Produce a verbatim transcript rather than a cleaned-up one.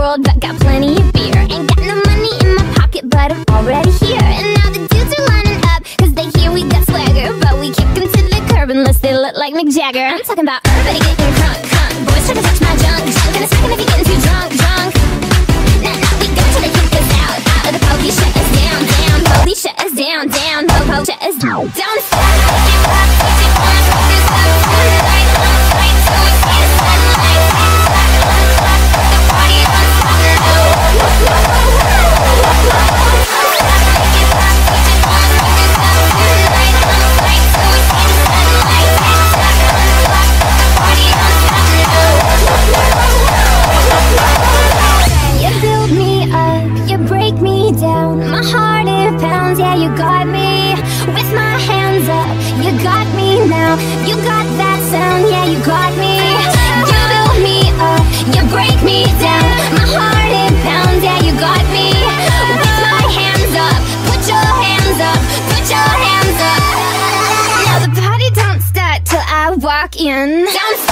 world, but got plenty of beer. Ain't got no money in my pocket, but I'm already here. And now the dudes are lining up, cause they hear we got swagger. But we kick them to the curb unless they look like Mick Jagger. I'm talking about everybody getting crunk, crunk. Boys try to touch my junk, junk. In a second if you're getting too drunk, drunk. Now, now we go till they kick us out, out of the police. Shut us down, down. Police shut us down, down. Po-po shut us down. Don't stop, pick it up, pick it up. Put this up, turn the light on, right till we see the sunlight. The party you got me with my hands up. You got me now. You got that sound. Yeah, you got me. You build me up. You break me down. My heart it pounds. Yeah, you got me with my hands up. Put your hands up. Put your hands up. Now the party don't start till I walk in. Don't